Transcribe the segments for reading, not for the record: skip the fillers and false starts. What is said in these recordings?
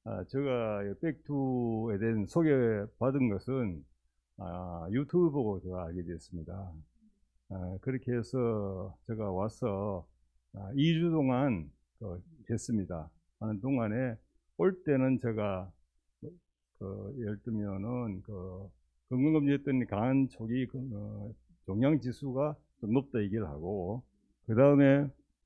제가 백투에 대한 소개받은 것은 유튜브 보고 제가 알게 됐습니다. 그렇게 해서 제가 와서 2주 동안 됐습니다. 하는 동안에 올 때는 제가 예를 들면은 건강검진했더니 간 초기 종양 지수가 좀 높다 얘기를 하고, 그 다음에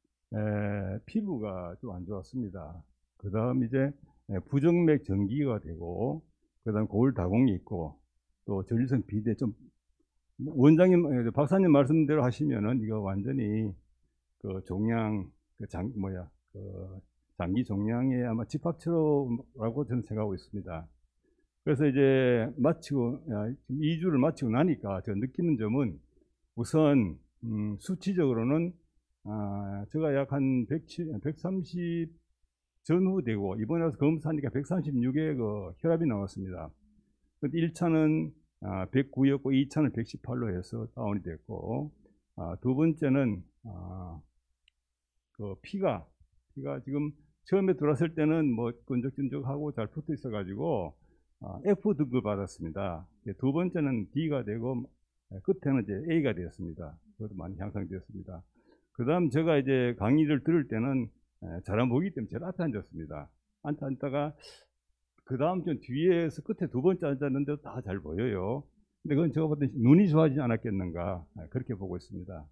피부가 좀 안 좋았습니다. 그 다음 이제 부정맥 전기가 되고, 그 다음 거울 다공이 있고, 또 전립선 비대 좀 원장님 박사님 말씀대로 하시면은 이거 완전히 종양 장기 종양의 아마 집합체라고 저는 생각하고 있습니다. 그래서 이제 지금 2주를 마치고 나니까 제가 느끼는 점은 우선 수치적으로는 제가 약 한 130 전후 되고, 이번에 와서 검사하니까 136의 혈압이 나왔습니다. 1차는 109였고 2차는 118로 해서 다운이 됐고, 두 번째는 피가 지금 처음에 들어왔을 때는 뭐 끈적끈적하고 잘 붙어 있어 가지고 F 등급 받았습니다. 두 번째는 D가 되고 끝에는 이제 A가 되었습니다. 그것도 많이 향상되었습니다. 그 다음 제가 이제 강의를 들을 때는 잘 안 보이기 때문에 제일 앞에 앉았습니다. 앉다가 그 다음 전 뒤에서 끝에 두 번째 앉았는데도 다 잘 보여요. 근데 그건 제가 볼 때 눈이 좋아지지 않았겠는가, 그렇게 보고 있습니다.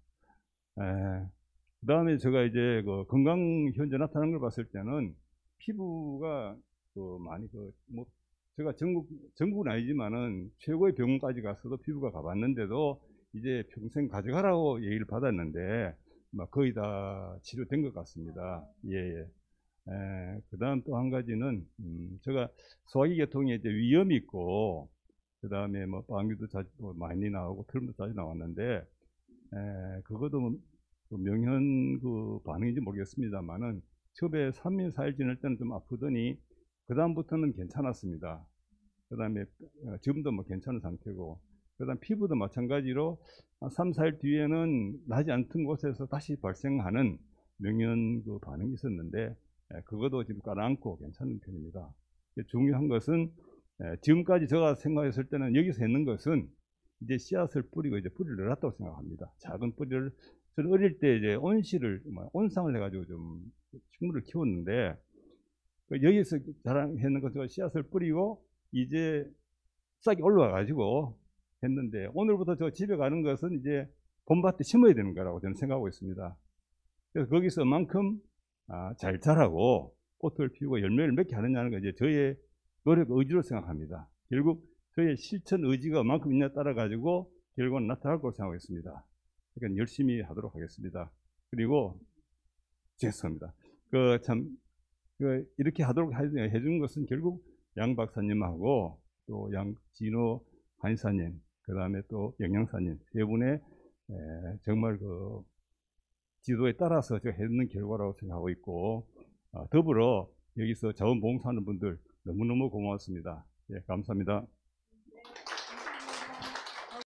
그 다음에 제가 이제 건강 현재 나타나는 걸 봤을 때는 피부가 많이 뭐 제가 전국은 아니지만은 최고의 병원까지 가서도 피부가 가봤는데도 이제 평생 가져가라고 얘기를 받았는데 거의 다 치료된 것 같습니다. 예. 그 다음 또 한 가지는 제가 소화기 계통에 이제 위염이 있고, 그 다음에 뭐 방귀도 자주 많이 나오고 트름도 자주 나왔는데, 그것도 명현 반응인지 모르겠습니다만은 처음에 3일 4일 지날 때는 좀 아프더니 그 다음부터는 괜찮았습니다. 그 다음에 지금도 뭐 괜찮은 상태고, 그 다음 피부도 마찬가지로 3, 4일 뒤에는 나지 않던 곳에서 다시 발생하는 명현 반응이 있었는데, 그것도 지금 가라앉고 괜찮은 편입니다. 중요한 것은 지금까지 제가 생각했을 때는 여기서 했는 것은 이제 씨앗을 뿌리고 이제 뿌리를 내놨다고 생각합니다. 작은 뿌리를. 저는 어릴 때 이제 온상을 해가지고 좀 식물을 키웠는데, 여기서 자랑했는 것은 씨앗을 뿌리고 이제 싹이 올라와가지고 했는데, 오늘부터 저 집에 가는 것은 이제 봄밭에 심어야 되는 거라고 저는 생각하고 있습니다. 그래서 거기서 만큼 잘 자라고 꽃을 피우고 열매를 맺게 하느냐는 게 이제 저의 노력 의지로 생각합니다. 결국 저의 실천 의지가 만큼 있냐에 따라 가지고 결과는 나타날 거라고 생각하겠습니다. 그러니까 열심히 하도록 하겠습니다. 그리고 죄송합니다. 이렇게 하도록 해준 것은 결국 양 박사님하고 또 양진호 한의사님, 그 다음에 또 영양사님 세 분의 정말 지도에 따라서 제가 했는 결과라고 생각하고 있고, 더불어 여기서 자원봉사하는 분들 너무너무 고맙습니다. 예, 감사합니다.